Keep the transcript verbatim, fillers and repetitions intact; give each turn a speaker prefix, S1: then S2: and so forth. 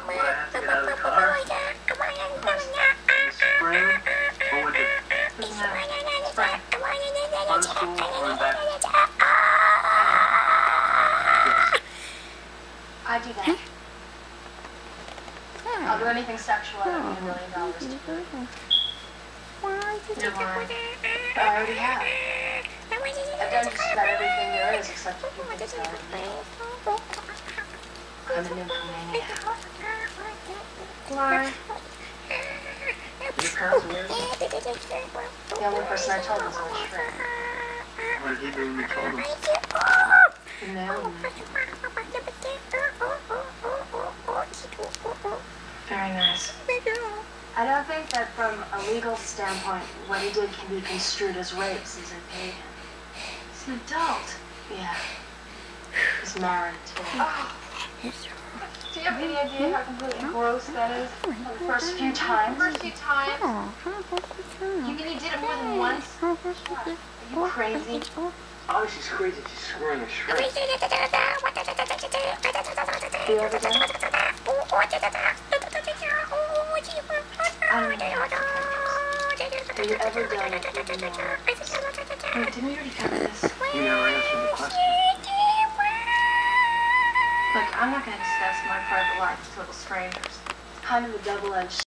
S1: I have to get out of the car? In the spring or winter?
S2: Doesn't matter. Spring.
S1: On the school or in back?
S2: I do that. I'll do anything sexual. I don't need a million dollars to do it. You're lying. I already have. I've done just about everything there is except for people inside. I'm a nymphomaniac. Why?
S1: Your parents aware?
S2: The only person I told was my shrink.
S1: What did he do when you told him?
S2: He nailed me. Very nice. I don't think that from a legal standpoint, what he did can be construed as rape since I paid him. He's an adult. Yeah. He's married, too. Oh. Do you have any idea how completely gross that is? The first few times? First few times? You mean you did it more than once? Are you crazy?
S1: Oh, she's crazy. She's screwing a shrink.
S2: You ever done it? I don't know. Have you ever done it even more? Wait, didn't we already cover this?
S1: You never answered the question.
S2: Look, I'm not going to discuss my private life with total strangers. It's kind of a double-edged